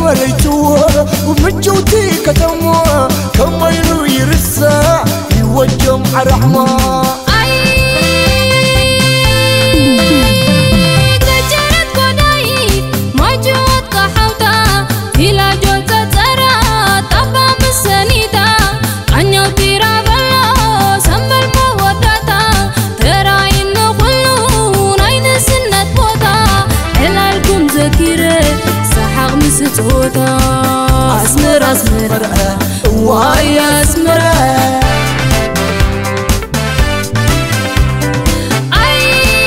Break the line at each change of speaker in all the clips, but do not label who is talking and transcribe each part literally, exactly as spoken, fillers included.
مريتو ومجوتي كتموا كما يلو يرسا يوجم رحمة
أسمر أسمر واي أسمر أي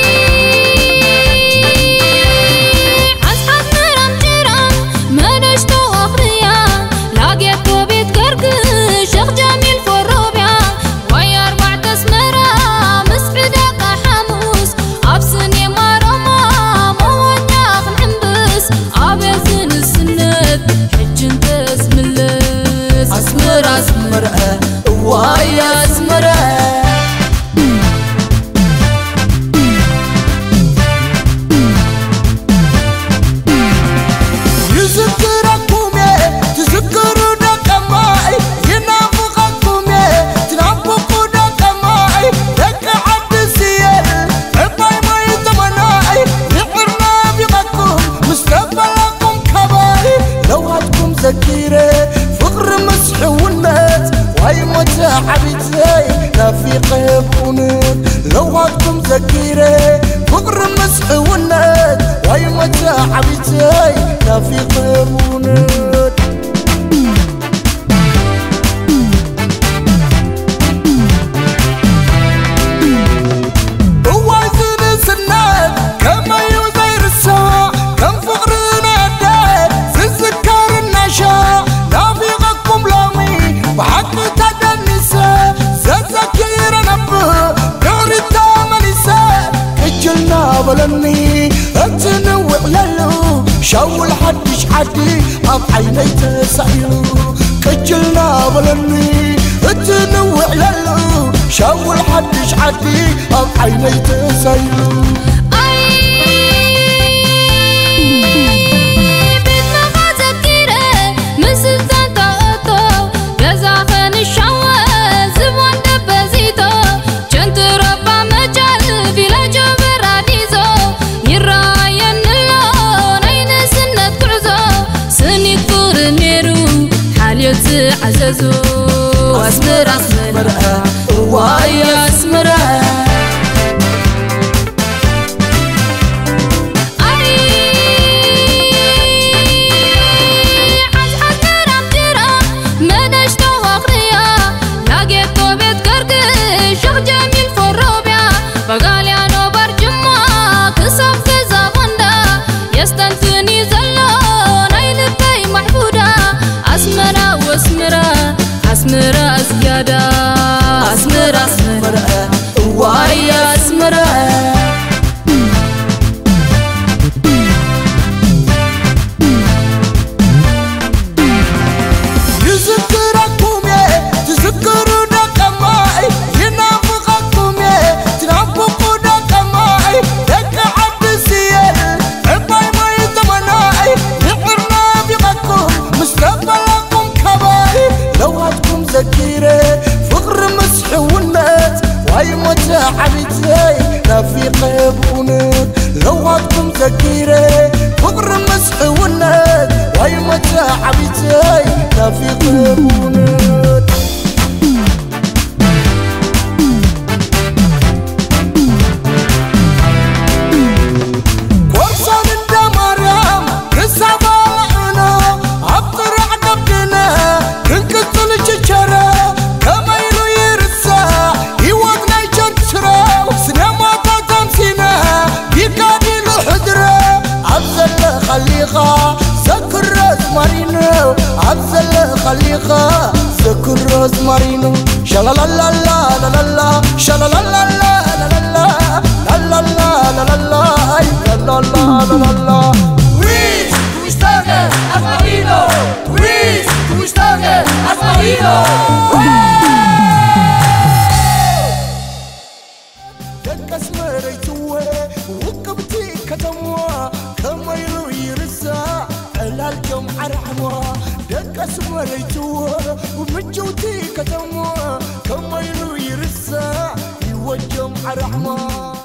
أصحاب مرام جيران منشتو أخريا لاقيتو بيتكرك شيخ جميل فروبيا ويا أربعة أسمرة مسعدك حموس أبسني مرمى موجاخ نحمبس أبسن السند أسمر أسمر واي أسمر
يذكركم تذكرون كماي ينافقكم تنافقون كماي لك عبد السير عطاي ما يتمناي نحرنا بقكم مستقبلكم كباي لو هاتكم ذكيرة فقر مسحونات واي متى حبيتي لا في قيبونات لو هاتكم ذكيرة فقر مسحونات واي متى حبيتي لا في قيبونات هو يزن السنات كما يزير السوا كم فقرنا داير سنسكر النشاء بحق تدنسا زكير نبه دوري تامنسا اجلنا بلني اتنوع للو شو الحدش حدي اب عيني تسعيو كجلنا بلني اتنوع للو شو الحدش حدي اب عيني تسعيو
عززو أسمر أسمر واي أسمر أي عزحز مرام جيرا منشتو أخريا لاقيتو بيتكرك شيخ جميل فروبيا فقال يا نو برجما كسب كذا بندا يستنفني زلون عينتي محفودا أسمرا واسمرا أسمرا زيادة أسمرا أسمرا واي أسمرا
يذكركم تذكرون كماي ينافقكم تنافقون كماي لك عبد السير عطاي ما يتمناي نحرنا بقكم مستقبلكم كباي لو هاتكم ذكيرة فقر مسحونات واي متى حبيتي لا في قيبونات لو هاتكم ذكيرة فقر مسحونات واي متى حبيتي لا في قيبونات ورصان انت مريم كسبا لعنا عبر عقبنا كنكتل ججرة كما يلو يرسا يوضنا يجنسرا سنما تتمسينا يكادي الحدرة عبزل خليقة سكر راس مارينو عبزل خليقة سكر راس مارينو شلا لا لا لا لا لا شلا لا لا لا لا لا لا لا لا لا لا لا لا لا
Luis, tu historia has marido. Luis, tu historia has marido.
دكس مريتوه وقبتي كتموا كما يلو يرسا على الجمعة رحمة دقس مريتو ومجوتي كتمو كما يلو يرسى يوجم رحمة